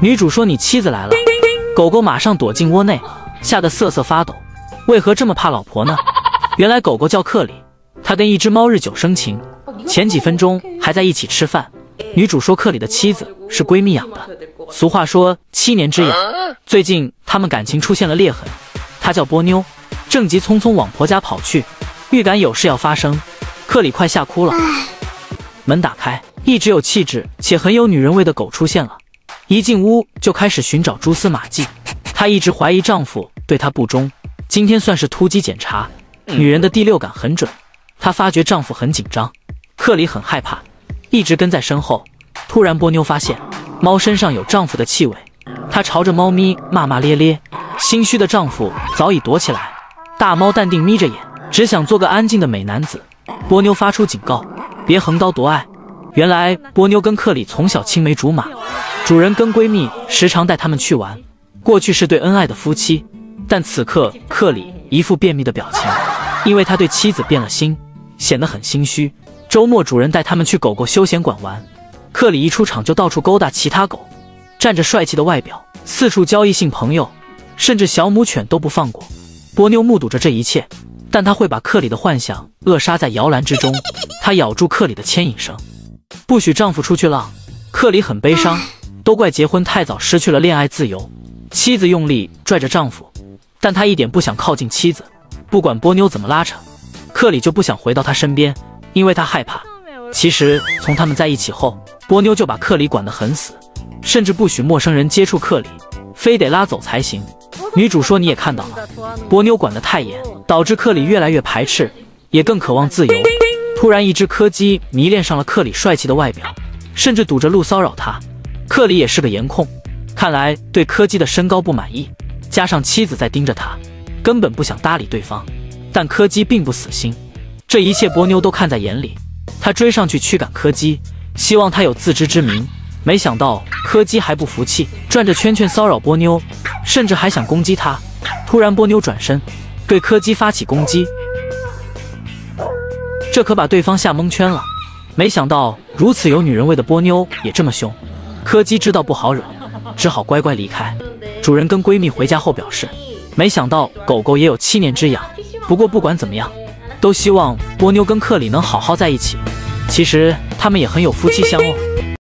女主说：“你妻子来了。”狗狗马上躲进窝内，吓得瑟瑟发抖。为何这么怕老婆呢？原来狗狗叫克里，它跟一只猫日久生情，前几分钟还在一起吃饭。女主说克里的妻子是闺蜜养的，俗话说7年之痒。最近他们感情出现了裂痕，她叫波妞，正急匆匆往婆家跑去，预感有事要发生。克里快吓哭了。门打开，一直有气质且很有女人味的狗出现了，一进屋就开始寻找蛛丝马迹。她一直怀疑丈夫对她不忠，今天算是突击检查。女人的第六感很准，她发觉丈夫很紧张，克里很害怕，一直跟在身后。突然波妞发现猫身上有丈夫的气味，她朝着猫咪骂骂咧咧，心虚的丈夫早已躲起来。大猫淡定眯着眼，只想做个安静的美男子。波妞发出警告，别横刀夺爱。原来波妞跟克里从小青梅竹马，主人跟闺蜜时常带他们去玩，过去是对恩爱的夫妻，但此刻克里一副便秘的表情，因为他对妻子变了心，显得很心虚。周末主人带他们去狗狗休闲馆玩，克里一出场就到处勾搭其他狗，占着帅气的外表，四处交异性朋友，甚至小母犬都不放过。波妞目睹着这一切，但她会把克里的幻想扼杀在摇篮之中。她咬住克里的牵引绳，不许丈夫出去浪。克里很悲伤，都怪结婚太早失去了恋爱自由。妻子用力拽着丈夫，但他一点不想靠近妻子，不管波妞怎么拉扯，克里就不想回到他身边，因为他害怕。其实从他们在一起后，波妞就把克里管得很死，甚至不许陌生人接触克里，非得拉走才行。女主说你也看到了，波妞管得太严，导致克里越来越排斥，也更渴望自由。突然一只柯基迷恋上了克里帅气的外表，甚至堵着路骚扰他。克里也是个颜控，看来对柯基的身高不满意，加上妻子在盯着他，根本不想搭理对方。但柯基并不死心，这一切波妞都看在眼里。他追上去驱赶柯基，希望他有自知之明。没想到柯基还不服气，转着圈圈骚扰波妞，甚至还想攻击他。突然波妞转身对柯基发起攻击，这可把对方吓蒙圈了。没想到如此有女人味的波妞也这么凶，柯基知道不好惹，只好乖乖离开。主人跟闺蜜回家后表示，没想到狗狗也有7年之痒，不过不管怎么样，都希望波妞跟克里能好好在一起。其实他们也很有夫妻相哦。